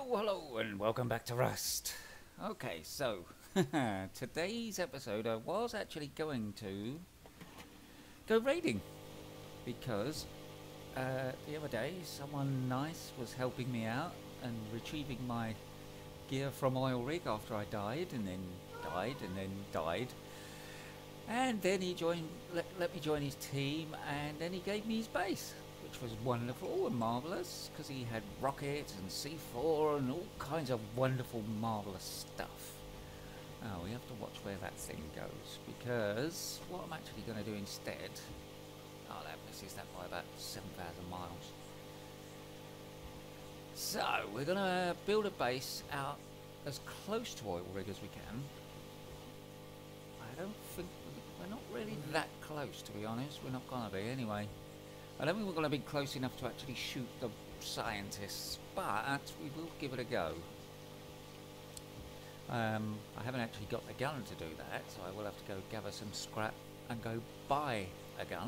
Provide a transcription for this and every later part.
Hello, and welcome back to Rust. Okay, so today's episode I was actually going to go raiding because the other day someone nice was helping me out and retrieving my gear from oil rig after I died and then died and then died. And then he let me join his team, and then he gave me his base, which was wonderful and marvellous, because he had rockets and C4 and all kinds of wonderful, marvellous stuff. Oh, we have to watch where that thing goes, because what I'm actually going to do instead... Oh, that misses that by about 7,000 miles. So, we're going to build a base out as close to oil rig as we can. I don't think... We're not really that close, to be honest. We're not going to be, anyway. I don't think we're going to be close enough to actually shoot the scientists, but we will give it a go. I haven't actually got the gun to do that, so I will have to go gather some scrap and go buy a gun.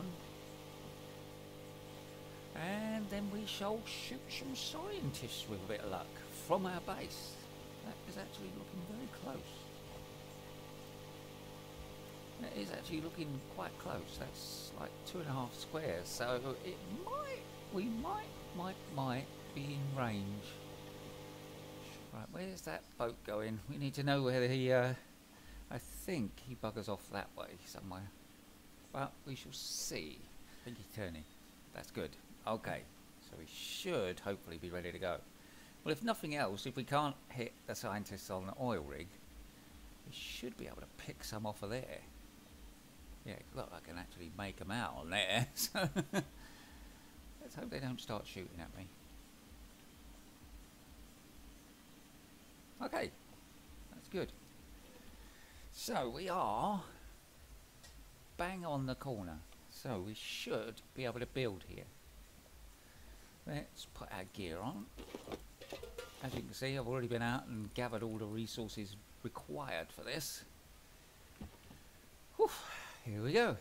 And then we shall shoot some scientists with a bit of luck from our base. That is actually looking very close. It is actually looking quite close. That's like 2.5 squares, so we might be in range. Right, where's that boat going? We need to know where he, I think he buggers off that way somewhere. But we shall see. I think he's turning. That's good. Okay, so we should hopefully be ready to go. Well, if nothing else, if we can't hit the scientists on the oil rig, we should be able to pick some off of there. Yeah, look, I can actually make them out on there, so let's hope they don't start shooting at me. Okay, that's good. So we are bang on the corner, so we should be able to build here. Let's put our gear on. As you can see, I've already been out and gathered all the resources required for this. Whew. Here we go.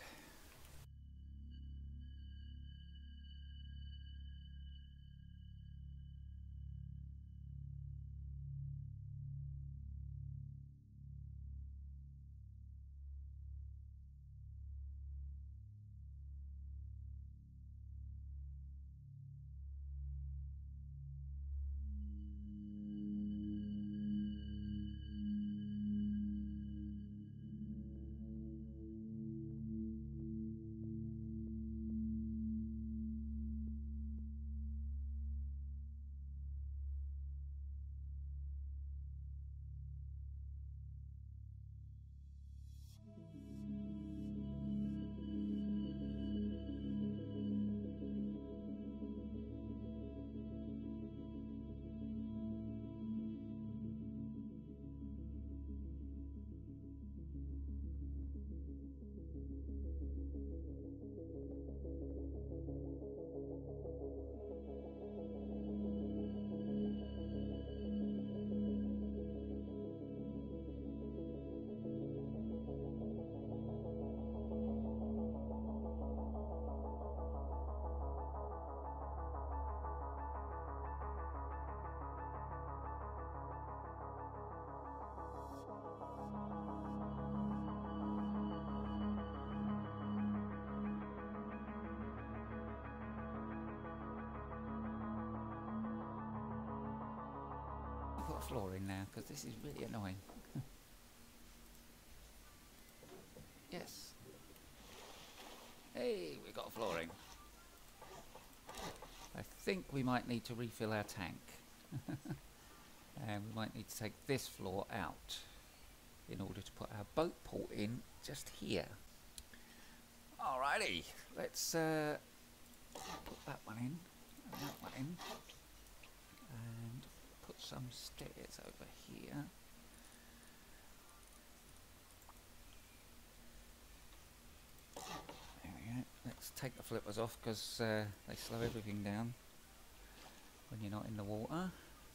Put a floor in now because this is really annoying. Yes. Hey, we got flooring. I think we might need to refill our tank. And we might need to take this floor out in order to put our boat port in just here. Alrighty, let's put that one in and that one in. And put some stairs over here. There we go. Let's take the flippers off because they slow everything down when you're not in the water.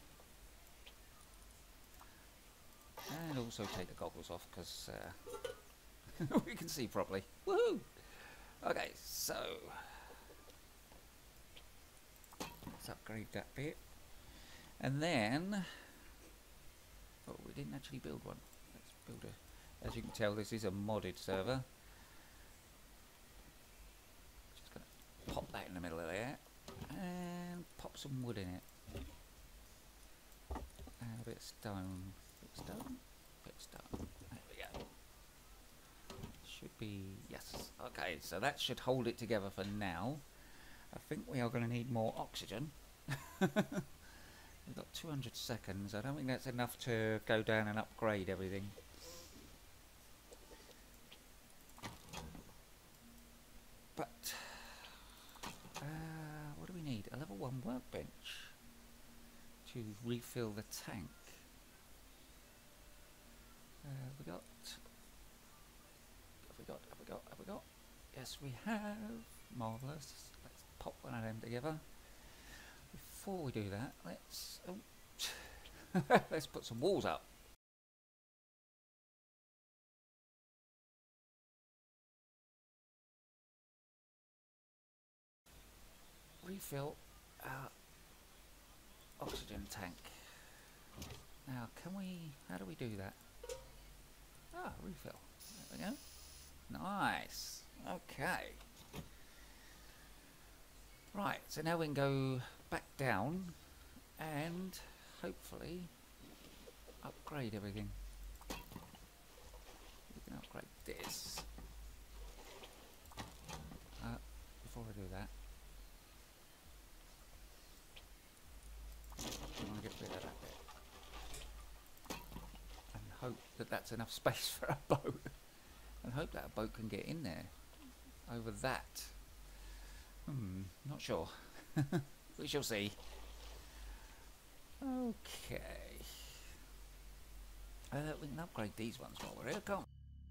And also take the goggles off because we can see properly. Woohoo! Okay, so let's upgrade that bit. And then, oh, we didn't actually build one. Let's build a. As you can tell, this is a modded server. Just gonna pop that in the middle of there, and pop some wood in it, and a bit of stone. Bit of stone. Bit of stone. There we go. Should be, yes. Okay, so that should hold it together for now. I think we are going to need more oxygen. We've got 200 seconds. I don't think that's enough to go down and upgrade everything. But what do we need? A level 1 workbench to refill the tank. Have we got? Have we got? Yes, we have. Marvellous. Let's pop one of them together. Before we do that, let's let's put some walls up. Refill our oxygen tank. Now, can we? How do we do that? Ah, refill. There we go. Nice. Okay. Right, so now we can go back down and hopefully upgrade everything. We can upgrade this. Before I do that, I want to get rid of that bit. And hope that that's enough space for a boat. And hope that a boat can get in there. Over that. Not sure. We shall see. Okay. We can upgrade these ones while we're here, can't we?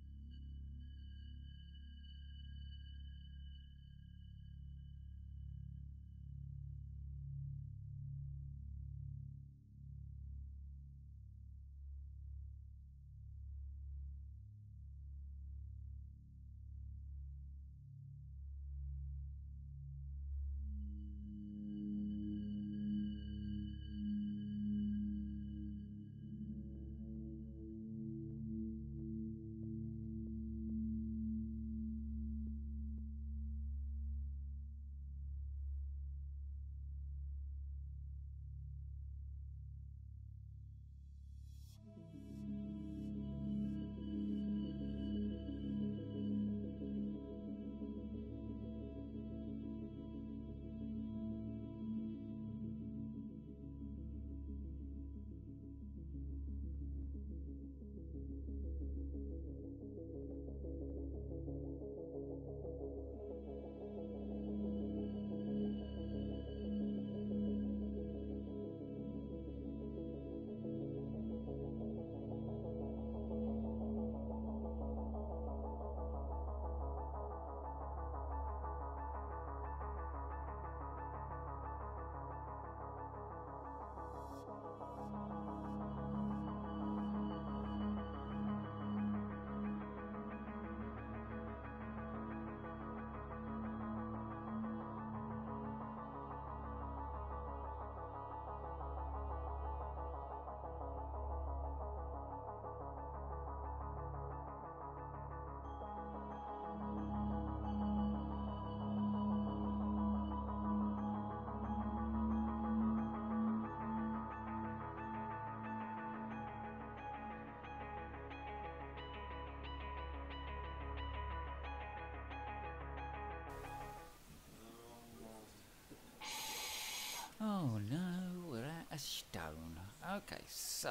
Oh no, we're at a stone. Okay, so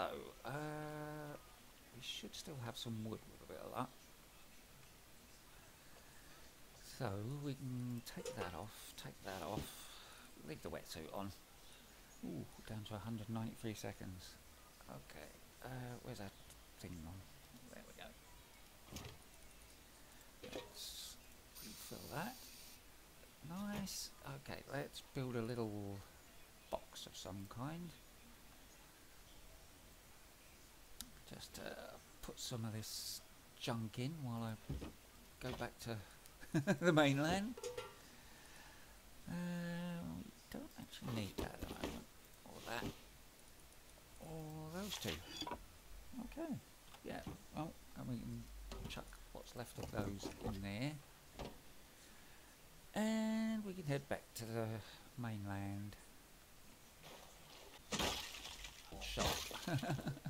we should still have some wood with a bit of luck. So we can take that off, leave the wetsuit on. Ooh, down to 193 seconds. Okay, where's that thing on? There we go. Let's refill that. Nice. Okay, let's build a little box of some kind. Just put some of this junk in while I go back to the mainland. Don't actually need that at the moment. Or that. managed to. Okay. Yeah. Well, and we can chuck what's left of those in there. And we can head back to the mainland. Shop.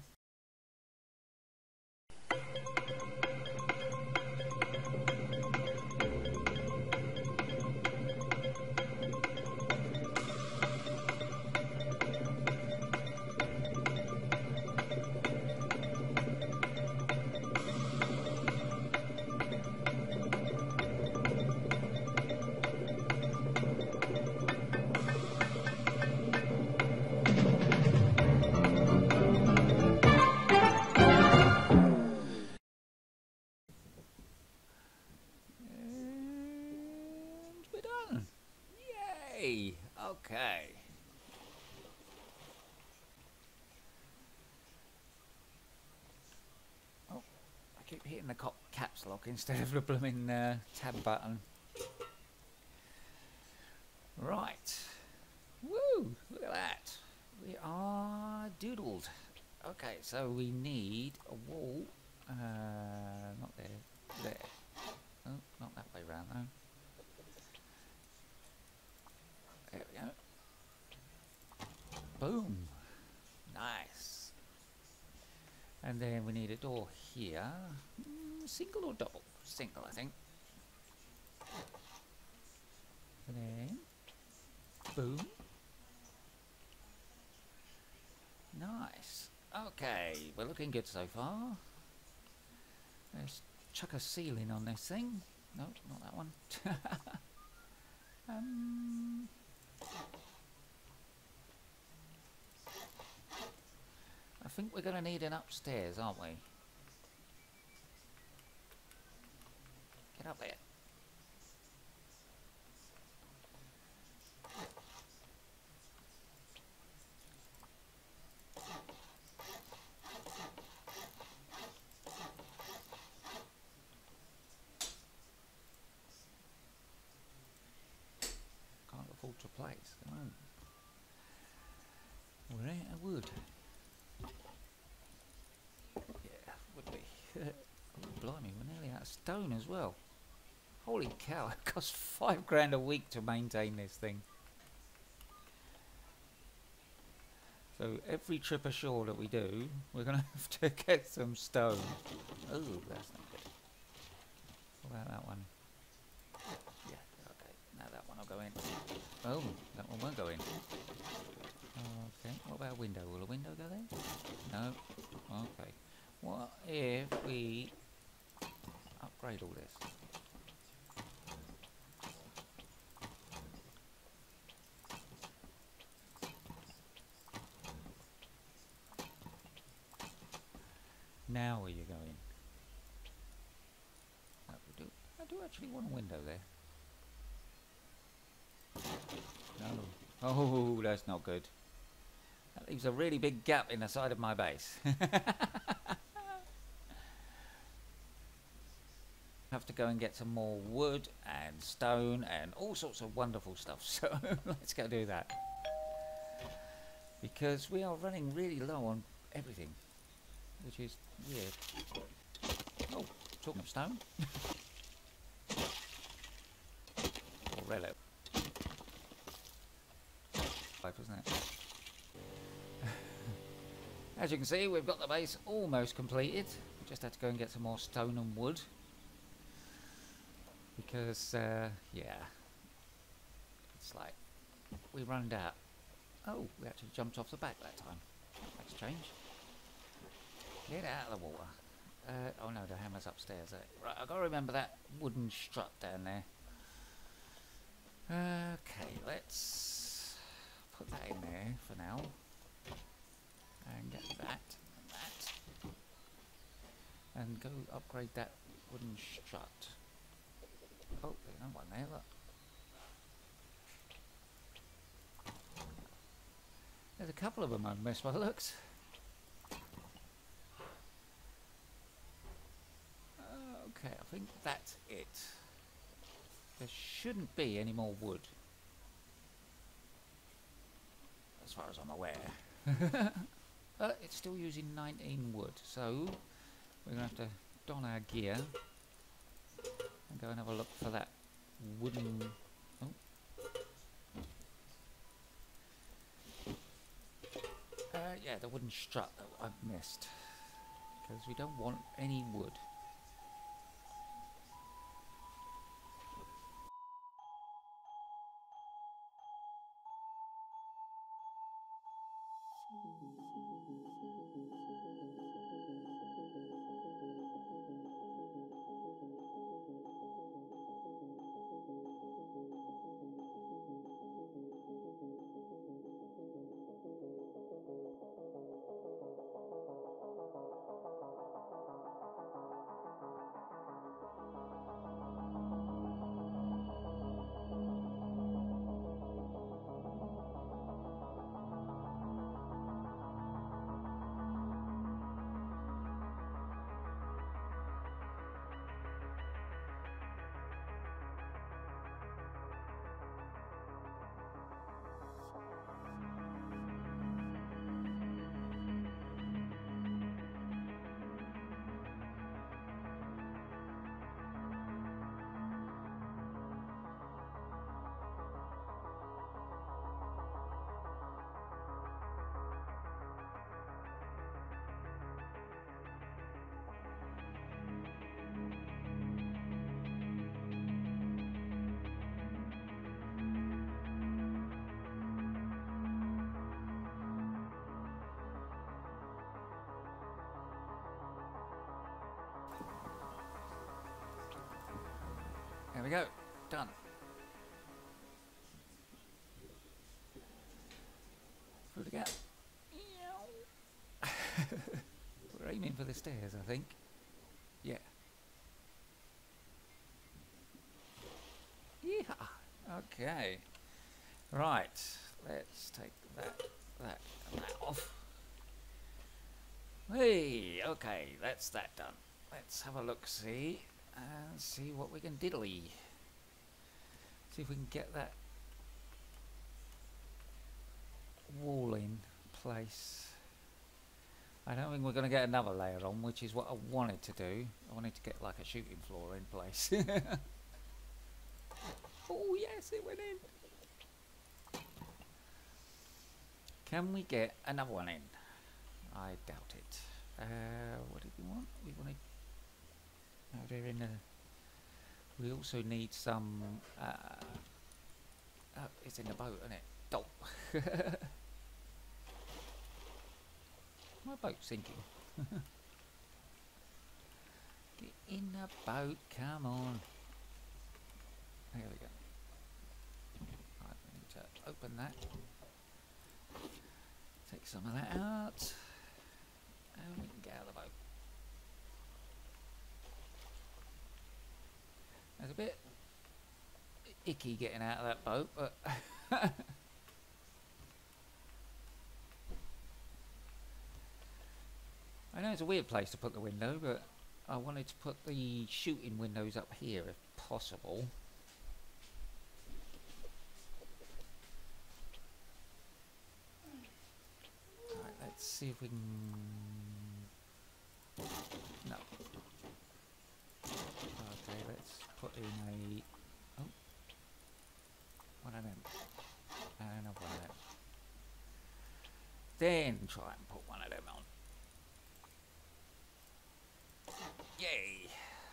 And we're done. Yay! Okay. Oh, I keep hitting the caps lock instead of the blooming tab button. Right. Woo! Look at that. We are doodled. Okay, so we need a wall. Not there. There. Oh, not that way round though. There we go. Boom. Nice. And then we need a door here. Single or double? Single, I think. And then, boom. Nice. Okay, we're looking good so far. Let's chuck a ceiling on this thing. Nope, not that one. I think we're going to need an upstairs, aren't we? Get up there. Can't afford to place. Come on. We're out of wood. Yeah, would be. Oh, blimey, we're nearly out of stone as well. Holy cow, it costs £5 a week to maintain this thing. So every trip ashore that we do, we're going to have to get some stone. Oh, that's not good. What about that one? Yeah, okay. Now that one will go in. Oh, that one won't go in. Okay, what about a window? Will a window go there? No. Okay. What if we upgrade all this? Now are you going? No, we do. I do actually want a window there. No. Oh, that's not good. That leaves a really big gap in the side of my base. Have to go and get some more wood and stone and all sorts of wonderful stuff. So let's go do that. Because we are running really low on everything. Which is weird. Oh, talking of stone. Or relic. Isn't it? As you can see, we've got the base almost completed. We just had to go and get some more stone and wood. Because, yeah. It's like, we run out. Oh, we actually jumped off the back that time. Let's change. Get out of the water. Oh no, the hammer's upstairs. Right, I've got to remember that wooden strut down there. Okay, let's put that in there for now. And get that and that. And go upgrade that wooden strut. Oh, there's no one there, look. There's a couple of them I've missed by the looks. Okay, I think that's it. There shouldn't be any more wood. As far as I'm aware. It's still using 19 wood, so we're going to have to don our gear and go and have a look for that wooden... Oh. Yeah, the wooden strut that I've missed, because we don't want any wood. There we go, done. Through the gap. We're aiming for the stairs, I think. Yeah. Yeah. Okay. Right. Let's take that and that off. Hey. Okay. That's that done. Let's have a look. See and see what we can diddly. See if we can get that wall in place. I don't think we're going to get another layer on, which is what I wanted to do. I wanted to get like a shooting floor in place. Oh yes, it went in. Can we get another one in? I doubt it. What did we want? We wanted... No, they're in the... We also need some... oh, it's in the boat, isn't it? Oh. My boat's sinking. Get in the boat, come on. There we go. Right, we need to open that. Take some of that out. And we can get out of the boat. It's a bit icky getting out of that boat, but... I know it's a weird place to put the window, but I wanted to put the shooting windows up here if possible. Right, let's see if we can... No. Okay, let's put in a... Oh. One of them. And another one of them. Then try and put one of them on. Yay!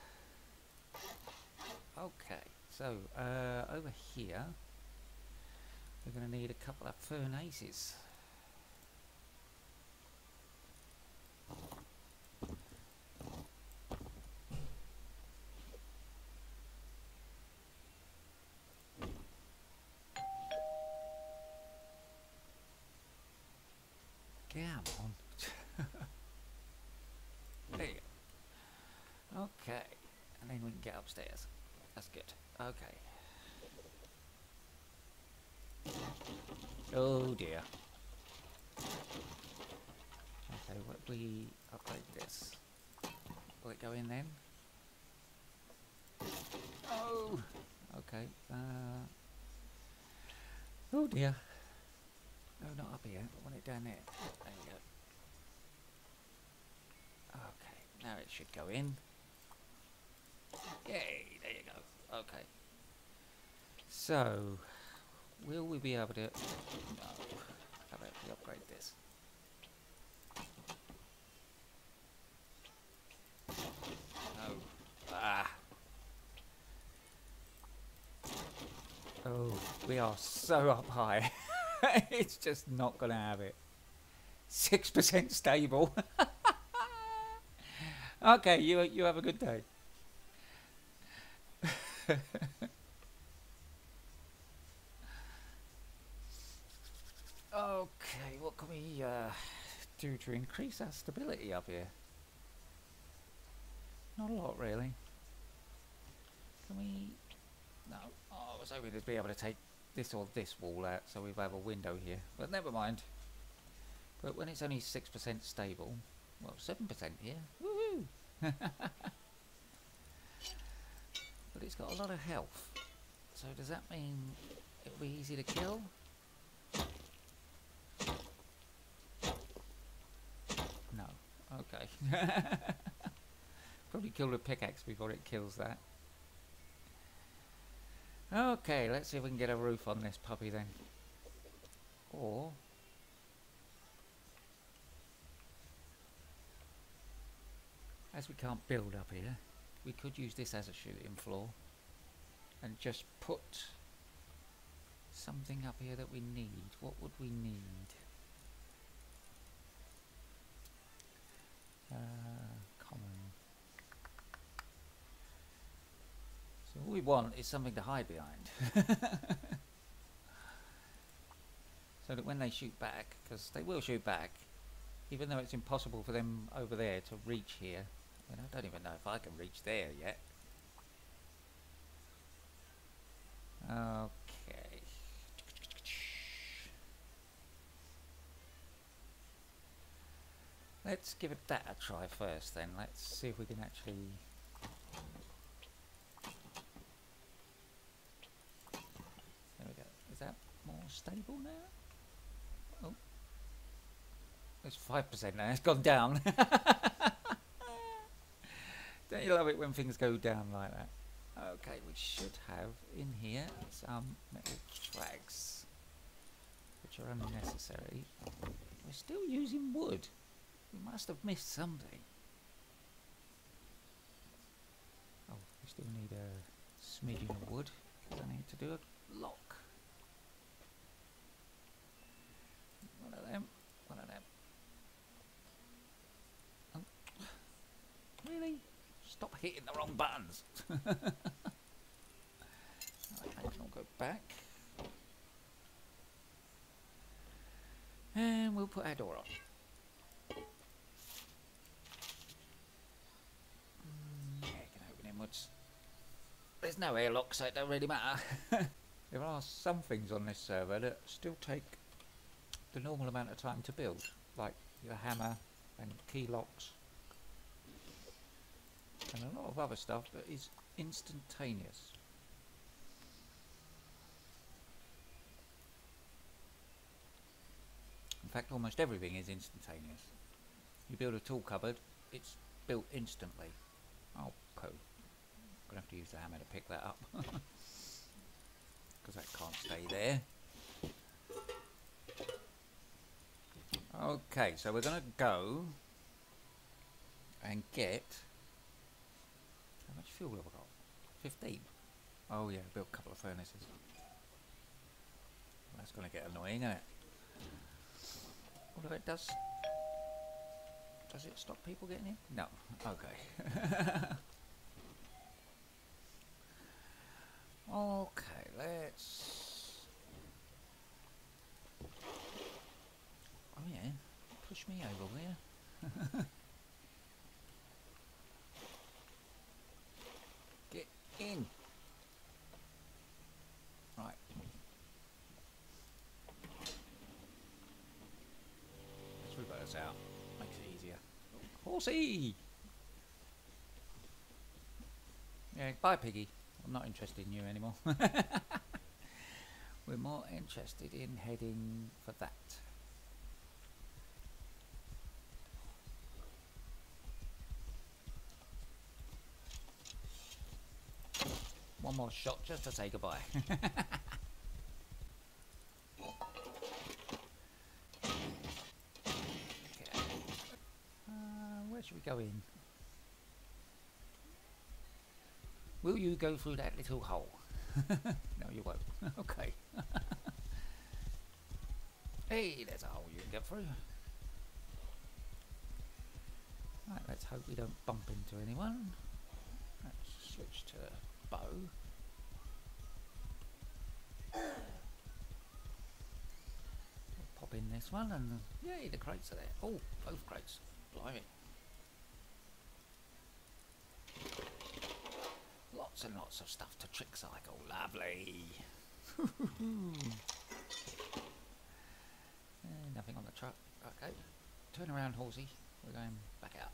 Okay, so over here we're going to need a couple of furnaces. Come on. There you go. Okay, and then we can get upstairs. That's good. Okay. Oh dear. Okay, what if we upgrade this? Will it go in then? Oh! Okay. Oh dear. No, not up here. I want it down there. There you go. should go in. Yay, there you go. Okay. So, will we be able to... No. How about we upgrade this? No. Ah. Oh, we are so up high. It's just not going to have it. 6% stable. Okay, you have a good day. Okay, what can we do to increase our stability up here? Not a lot, really. Can we... No. Oh, I was hoping to be able to take this or this wall out so we have a window here. But never mind. But when it's only 6% stable... Well, 7% here. Woohoo! But it's got a lot of health. So does that mean it'll be easy to kill? No. Okay. Probably kill the pickaxe before it kills that. Okay, let's see if we can get a roof on this puppy then. Or... as we can't build up here, we could use this as a shooting floor. And just put something up here that we need. What would we need? Common. So all we want is something to hide behind. So that when they shoot back, because they will shoot back, even though it's impossible for them over there to reach here. I mean, I don't even know if I can reach there yet. Okay. Let's give it that a try first then. Let's see if we can actually... There we go. Is that more stable now? Oh. It's 5% now. It's gone down. Don't you love it when things go down like that? Okay, we should have in here some metal flags, which are unnecessary. We're still using wood. We must have missed something. Oh, we still need a smidgen of wood, because I need to do a lock. One of them, one of them. Oh. Really? Stop hitting the wrong buttons. Right, I'll go back. And we'll put our door on. Yeah, you can open inwards. There's no airlock, so it don't really matter. There are some things on this server that still take the normal amount of time to build, like the hammer and key locks. And a lot of other stuff that is instantaneous. In fact, almost everything is instantaneous. You build a tool cupboard, it's built instantly. Oh, cool. I'm going to have to use the hammer to pick that up. Because that can't stay there. Okay, so we're going to go and get... How much fuel have we got? 15. Oh yeah, built a couple of furnaces. That's going to get annoying, isn't it? Although it does... Does it stop people getting in? No. Okay. Okay, let's... Oh yeah, push me over, will you? Get in! Right. Let's reverse out. Makes it easier. Horsey! Yeah, bye piggy. I'm not interested in you anymore. We're more interested in heading for that. one more shot just to say goodbye. Okay. Where should we go in? Will you go through that little hole? No, you won't. Okay. Hey, there's a hole you can get through. Right, let's hope we don't bump into anyone. Let's switch to bow. We'll pop in this one and yay, the crates are there. Oh, both crates. Blimey. Lots and lots of stuff to trick cycle. Lovely. Nothing on the truck. Okay. Turn around, horsey. We're going back out.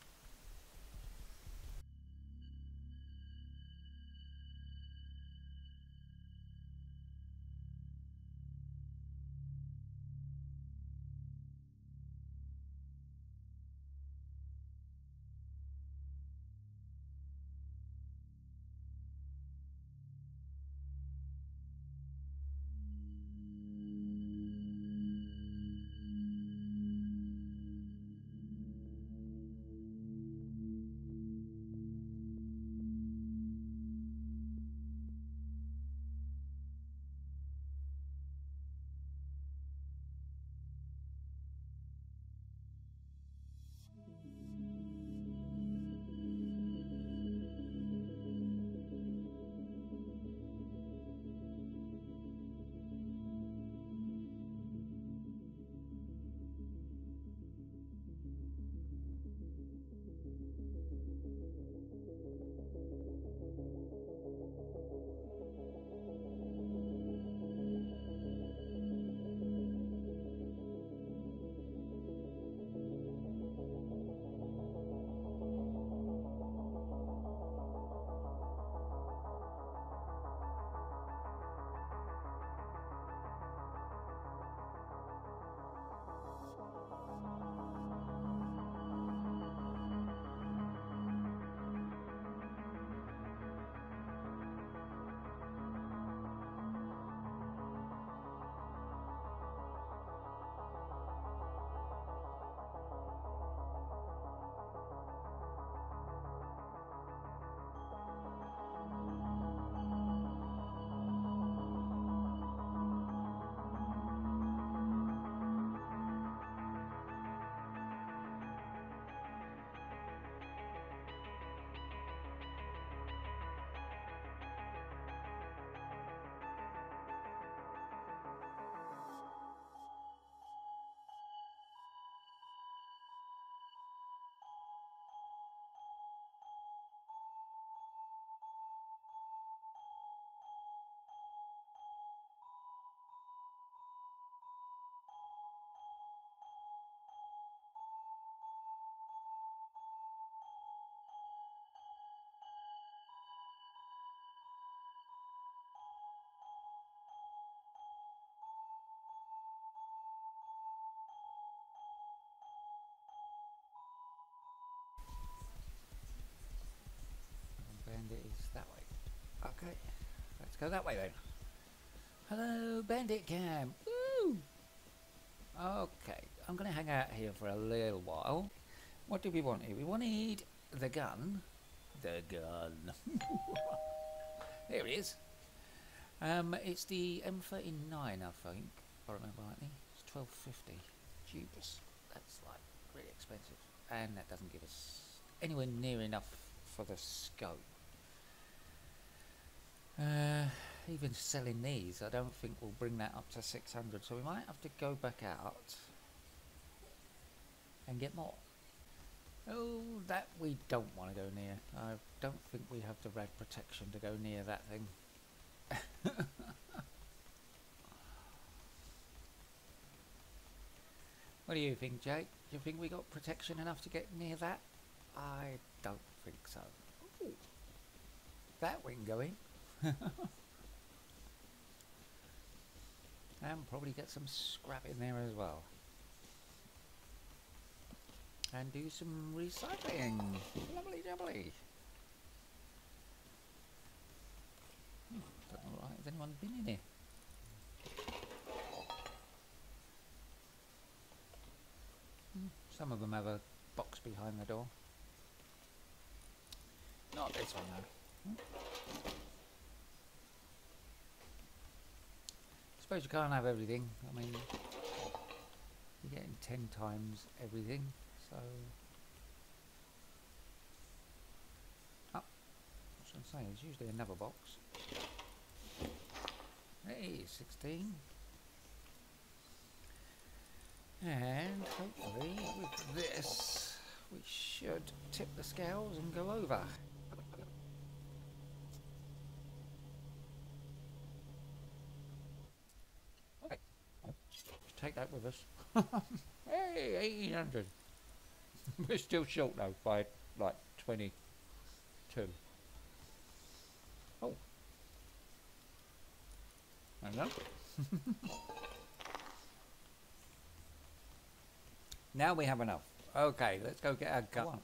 Bandit is that way. Okay, let's go that way then. Hello, Bandit Camp. Woo! Okay, I'm going to hang out here for a little while. What do we want here? We wanted the gun. The gun. There it is. It's the M39, I think, if I remember rightly. It's 1250. Jeepers. That's like really expensive. And that doesn't give us anywhere near enough for the scope. Even selling these, I don't think we'll bring that up to 600, so we might have to go back out and get more. Oh, that we don't want to go near. I don't think we have the rad protection to go near that thing. What do you think, Jake? Do you think we got protection enough to get near that? I don't think so. Ooh, that we can go in. And probably get some scrap in there as well. And do some recycling. Lovely jubbly. Has anyone been in here? Some of them have a box behind the door. Not this one though. I suppose you can't have everything. I mean, you're getting 10 times everything, so... Oh, I was going to say, there's usually another box. Hey, 16. And hopefully with this we should tip the scales and go over. Okay, let's take that with us. Hey, 1800. We're still short though by like 22. Oh. Hello. Now we have enough. Okay, let's go get our gun.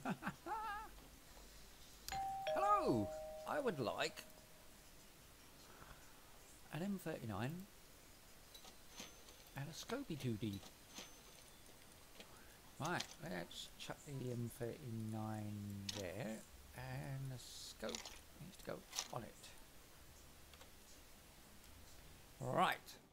Hello! I would like an M39 and a Scopey 2D. Right, let's chuck the M39 there, and the scope needs to go on it. Right.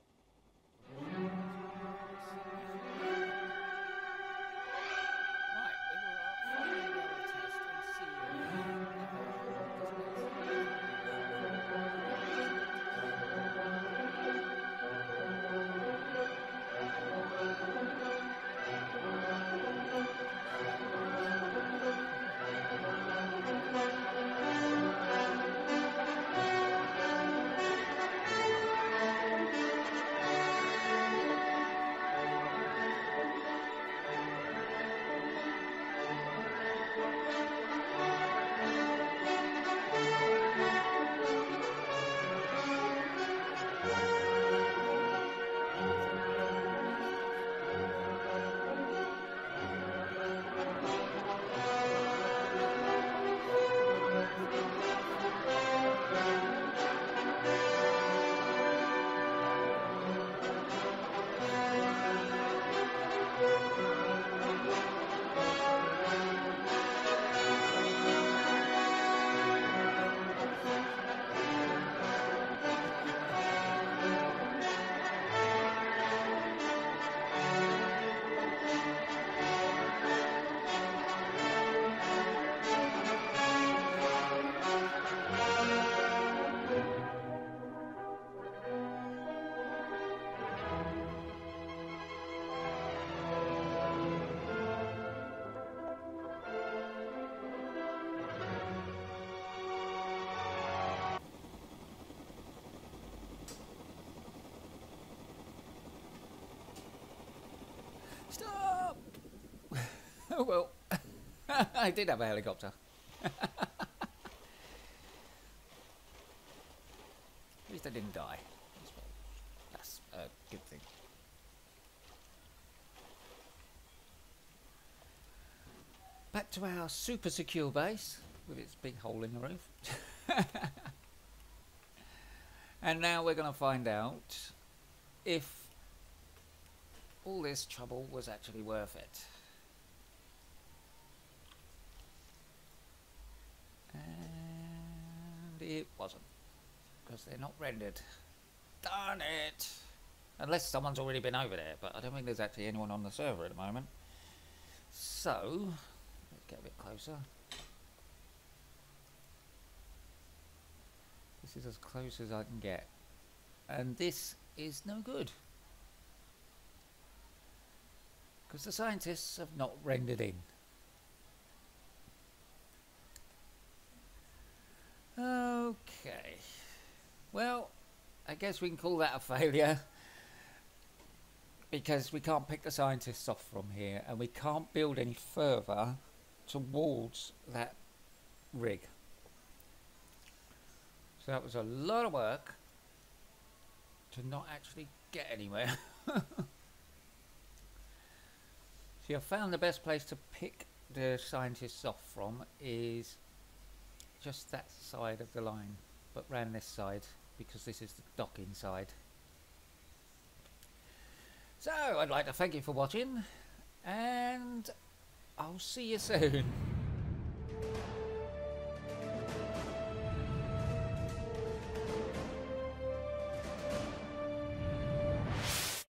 Stop! Oh well, I did have a helicopter. At least I didn't die. That's a good thing. Back to our super secure base with its big hole in the roof. And now we're going to find out if all this trouble was actually worth it. And it wasn't, because they're not rendered. Darn it! Unless someone's already been over there, but I don't think there's actually anyone on the server at the moment. So, let's get a bit closer. This is as close as I can get. And this is no good, because the scientists have not rendered in. Okay. Well, I guess we can call that a failure, because we can't pick the scientists off from here, and we can't build any further towards that rig. So that was a lot of work to not actually get anywhere. See, I found the best place to pick the scientists off from is just that side of the line, but round this side, because this is the dock inside. So I'd like to thank you for watching, and I'll see you soon.